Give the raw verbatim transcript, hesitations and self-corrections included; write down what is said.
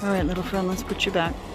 All right, little friend, let's put you back.